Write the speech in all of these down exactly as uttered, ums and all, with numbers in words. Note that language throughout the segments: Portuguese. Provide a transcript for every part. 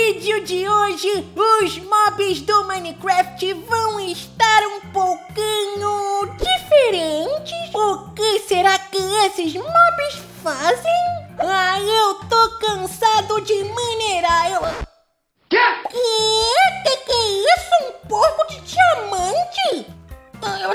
vídeo de hoje, os mobs do Minecraft vão estar um pouquinho diferentes. O que será que esses mobs fazem? Ah, eu tô cansado de minerar. Eu... Quê? Que? Que que é isso? Um porco de diamante? Ah, eu...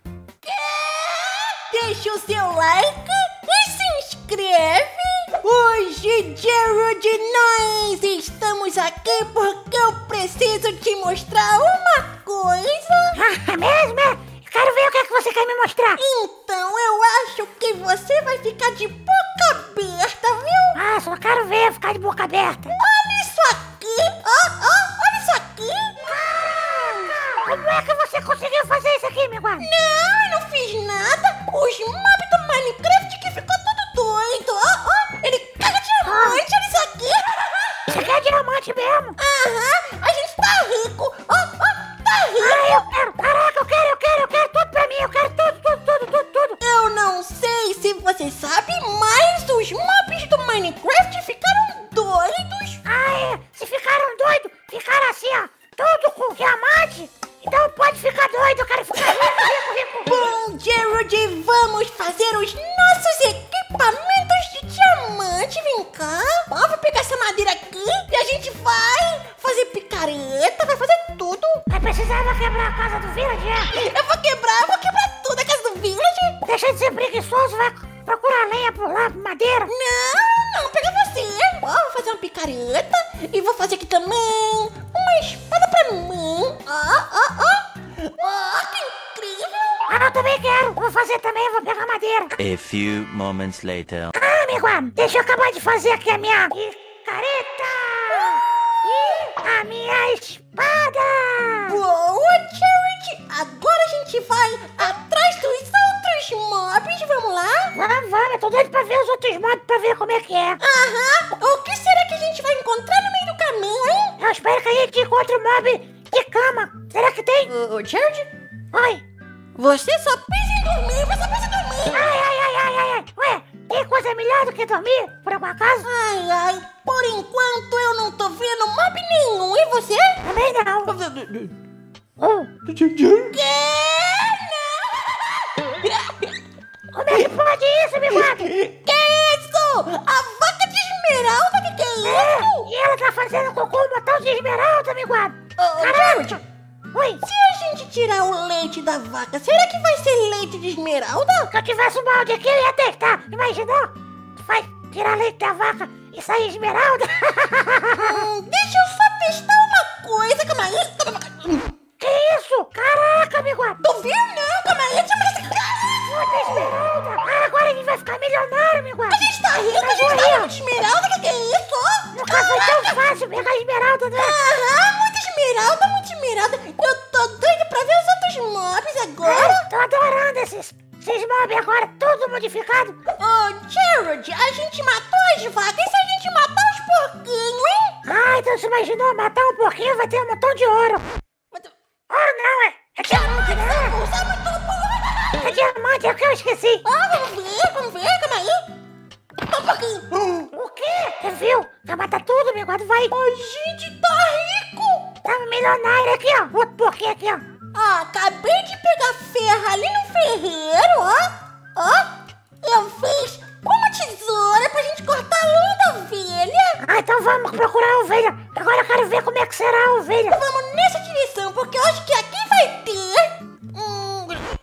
Que? Deixa o seu like e se inscreve. Hoje, Gerald, nós estamos aqui porque eu preciso te mostrar uma coisa. Ah, mesmo? É? Quero ver o que é que você quer me mostrar. Então, eu acho que você vai ficar de boca aberta, viu? Ah, só quero ver ficar de boca aberta. Olha isso aqui. Ó, ó, olha isso aqui. Ah, como é que você conseguiu fazer isso aqui, meu guarda? Não, eu não fiz nada. Os mobs do Minecraft que ficou tudo doido. Ó, ó, ele caga diamante, olha isso aqui. Você quer diamante mesmo? Aham, a gente tá rico. Ó, ó, tá rico. Ah, eu quero. Caraca, eu quero, eu quero, eu quero tudo pra mim. Eu quero tudo, tudo, tudo, tudo, tudo. Eu não sei se você sabe, mas os mobs do Minecraft ficaram doidos. Ah, é. Se ficaram doidos, ficaram assim, ó. Tudo com diamante. Então pode ficar doido, eu quero ficar rico, rico, rico. Bom, Gerald, vamos fazer os nossos equipamentos de diamante. Vem cá. Ó, vou pegar essa madeira aqui e a gente vai fazer picareta, vai fazer tudo. Vai precisar vai quebrar a casa do Village, é? Eu vou quebrar, eu vou quebrar tudo a casa do Village. Deixa de ser preguiçoso, vai procurar lenha por lá, madeira. Não, não, pega você. Ó, vou fazer uma picareta e vou fazer aqui também uma espada pra mim. Ó, ó, ó. Ó, que incrível. Ah, eu também quero. Vou fazer também, vou pegar madeira. A few moments later. Ah, amigo, deixa eu acabar de fazer aqui a minha picareta. E a minha espada. Boa, Charity. Agora a gente vai atrás dos outros mobs. Vamos lá? Vamos, vamos. Eu tô doido pra ver os outros mobs pra ver como é que é. Aham. O que será que a gente vai encontrar no meio do caminho, hein? Eu espero que a gente encontre um mob de cama. Será que tem? Ô, ô Charity, Oi. você só pensa em dormir, você pensa em dormir. Ai, ai, ai, ai, ai, ai. Ué, tem coisa melhor do que dormir, por algum acaso? Ai, ai, por enquanto eu não tô vendo mob nenhum. E você? Também não. Oh, Que? como é que pode isso, amigo? Que isso? A vaca de esmeralda? Que que é É, isso? e ela tá fazendo cocô um botão de esmeralda, amigo. Ô, Charity, Oi. se a gente tirar o leite da vaca, será que vai ser leite de esmeralda? Se eu tivesse um balde aqui, eu ia testar. Imaginou? Tu vai tirar leite da vaca e sair esmeralda? Hum, deixa eu só testar uma coisa, calma aí. Calma aí. Que isso? Caraca, amigo. Tu viu? Não, calma aí. Puta esmeralda. Ah, agora a gente vai ficar milionário, amigo. A gente tá rico, a gente tá rico de esmeralda, que que é isso? Ó? Nunca foi tão fácil pegar esmeralda, né? Aham, muita esmeralda, muita esmeralda. Eu tô doida pra ver os outros mobs agora. É, tô adorando esses, esses mobs agora, tudo modificado. Ô, Gerald, a gente matou as vacas e se a gente matar os porquinhos, hein? Ah, então você imaginou matar um porquinho vai ter um montão de ouro. Ouro não, é, é diamante, né? Você é muito burro. É diamante, é o que eu esqueci. Ah, vamos ver, vamos ver, calma aí. Só um pouquinho. O quê? Você viu? Vai matar tudo, meu guarda, vai. A gente tá rico. Tá milionário aqui, ó. Outro porquinho aqui, ó. Ah, acabei de pegar ferro ali no ferreiro, ó. Ó, eu fiz uma tesoura pra gente cortar a lã da ovelha. Ah, então vamos procurar a ovelha. Agora eu quero ver como é que será a ovelha. Vamos nessa direção, porque eu acho que aqui vai ter... Hum...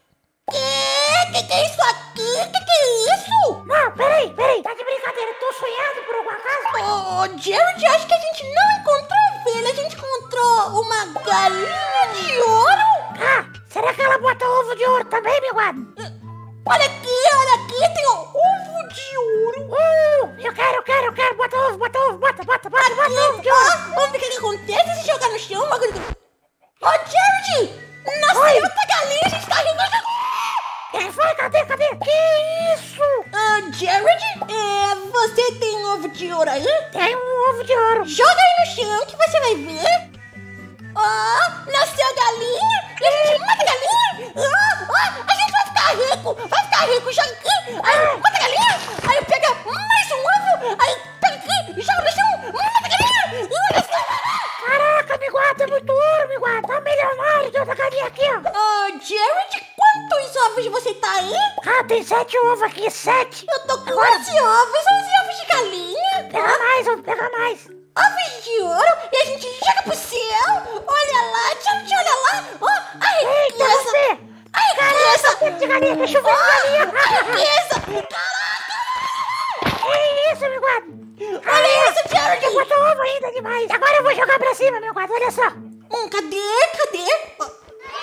Que? Que que é isso aqui? Que que é isso? Não, peraí, peraí. Tá de brincadeira, eu tô sonhando por algum acaso? Ô, Gerald, acho que a gente não encontrou ovelha. A gente encontrou uma galinha de ouro. Ah, será que ela bota ovo de ouro também, meu guarda? Olha aqui, olha aqui, tem um ovo de ouro. Uh, eu quero, eu quero, eu quero. Bota ovo, bota ovo, bota, bota, bota, bota ovo de ouro. Ó, vamos ver o que que acontece se jogar no chão. Uma coisa... Ô, Gerald, nossa, Oi. outra galinha, a gente tá rindo. Quem foi? Cadê, cadê? Que isso? Ah, Gerald, é, você tem ovo de ouro aí? Tem um ovo de ouro. Joga aí no chão que você vai ver. Ó, nasceu a galinha e a gente mata a galinha. Ó, ó, a gente vai ficar rico, vai ficar rico. Joga aqui, aí mata a galinha, aí pega mais um ovo, aí pega aqui e joga no chão, mata a galinha. E olha só. galinha aqui, ó. Ah, Jared, quantos ovos você tá aí? Ah, tem sete ovos aqui, sete. Eu tô com Agora- onze ovos, onze ovos de galinha. Pega mais, vamos pegar mais. Ovos de ouro e a gente joga pro céu. Olha lá, Jared, olha lá. Ó, a Eita, riqueza. você. A riqueza. Caraca, de galinha, deixa eu ver de galinha. A riqueza. Que isso, meu guarda? Olha isso, Jared. Eu botou ovo ainda demais. Agora eu vou jogar pra cima, meu guarda, olha só. Hum, cadê? Cadê? Ó,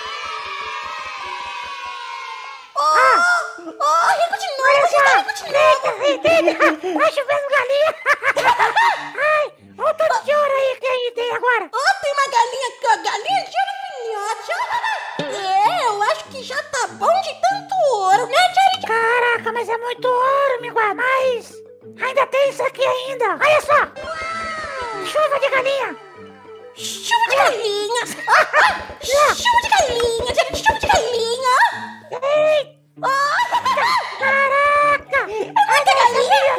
oh, oh, rico de novo, Olha a gente tá só. rico de novo. Eita, eita, tá chovendo galinha. Ai, olha o tanto de ouro aí que a gente tem agora. Ó, tem uma galinha aqui, ó, galinha de ouro filhote, ó. É, eu acho que já tá bom de tanto ouro, né, Jared? Caraca, mas é muito ouro, meu guarda. Mas ainda tem isso aqui ainda. Olha só. Chuva de galinha. Chuva de galinha. Ah, ah, chuva de galinha, Jared, chuva de galinha. Eita, Ah, caraca. é muita galinha.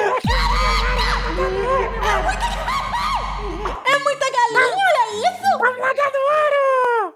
É muita galinha, olha isso. Vamos lá dando ouro.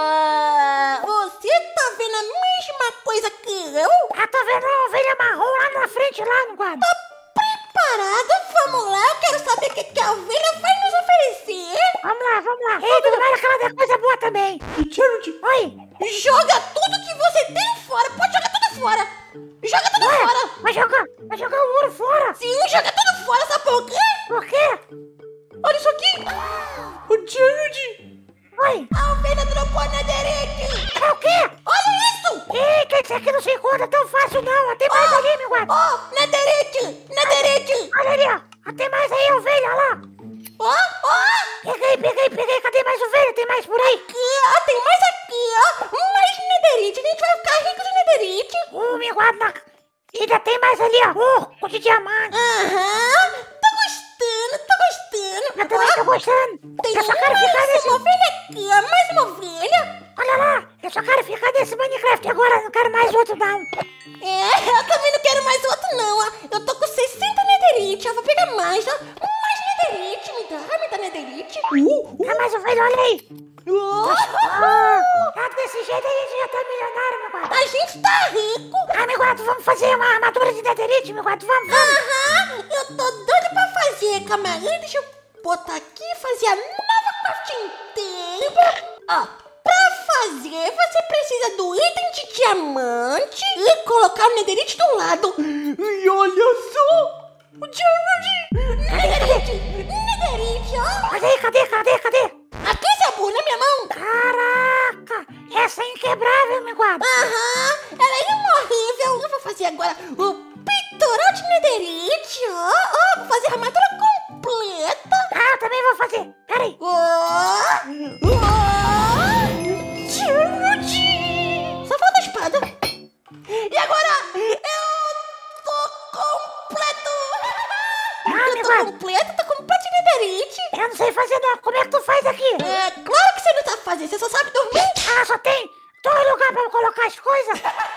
Ah, você tá vendo a mesma coisa que eu? Ah, tô vendo uma ovelha marrom lá na frente, lá no guarda. Preparada? Vamos lá, eu quero saber o que, que a ovelha vai nos oferecer. Vamos lá, vamos lá. Eita, tomara que ela dê coisa boa também. Jared, Oi. joga tudo que você tem fora. Pode jogar tudo fora. Joga tudo Ué, fora. vai jogar, vai jogar o ouro fora. Sim, joga tudo fora, sabe por quê? Por quê? Olha isso aqui. O Jared. Oi. A ovelha dropou a netherite. É o quê? Olha isso. Eita, isso aqui não se encontra tão fácil não. Tem mais ali, meu guarda. Ó, oh, netherite. Netherite. Olha ali, ó. Tem mais aí, ovelha, olha lá. Ó, ó. Peguei, peguei, peguei. Cadê mais ovelha? Tem mais por aí? Aqui, ó, tem mais aqui, ó. Mais netherite. A gente vai ficar rico de netherite. Uh, meu guarda. Ainda tem mais ali, ó. Urco de diamante. Aham. Tô gostando, tô gostando. Eu também tô gostando. Tem Eu só quero ficar mais nesse... uma ovelha aqui, ó. Mais uma ovelha. Olha lá. Eu só quero ficar nesse Minecraft agora. Não quero mais outro, não. É, eu também não quero mais outro, não, ó. Eu tô com sessenta netherite, eu vou pegar mais, ó. Mais netherite, me dá, me dá netherite. Uh, Tem mais ovelha, olha aí. uh. Ah, ah, desse jeito a gente já tá milionário, meu guarda. A gente tá rico. Ah, meu guarda, vamos fazer uma armadura de netherite, meu guarda. Vamos, vamos. Aham, eu tô doida pra fazer. Calma aí, deixa eu botar aqui e fazer a nova crafting table. Ó, pra fazer, você precisa do item de diamante e colocar o netherite do lado. E olha só, o Jared, netherite, netherite, ó. Cadê, cadê, cadê, cadê? Aqui, Sabu, na minha mão. Caraca, essa é inquebrável, meu guarda. Aham, ela é imorrível. Eu vou fazer agora o peitoral de netherite, ó. Ó, vou fazer a armadura completa. Ah, eu também vou fazer. Pera aí. Ó, ó, Jared. Só falta a espada. E agora eu tô completo. Ah, Eu meu tô guarda. completo, tô completo de netherite. Eu não sei fazer não. Como é que tu faz aqui? É claro que você não sabe fazer, você só sabe dormir. Ah, só tem dois lugares pra eu colocar as coisas.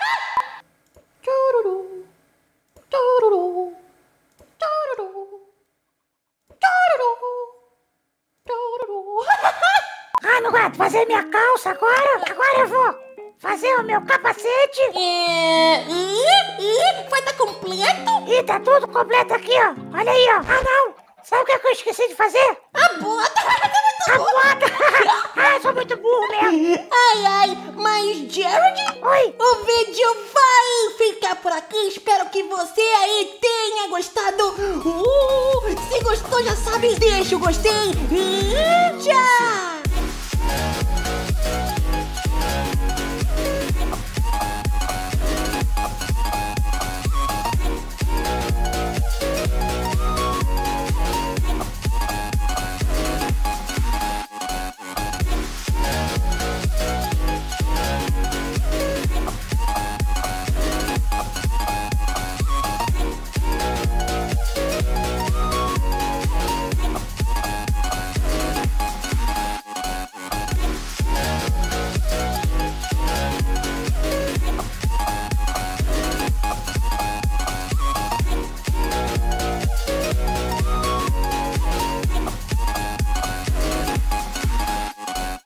Tururu, tururu, tururu, tururu, tururu. Ah, meu guarda, fazer minha calça agora. Agora eu vou fazer o meu capacete. É, e, e, vai estar completo? Ih, tá tudo completo aqui, ó. Olha aí, ó. Ah, não. Sabe o que, é que eu esqueci de fazer? A bota, tá A muito boa. bota. Ah, eu sou muito burro mesmo. Ai, ai, mas Jared, Oi. o vídeo vai ficar por aqui. Espero que você aí tenha gostado. Uh, se gostou, já sabe, deixa o gostei e tchau.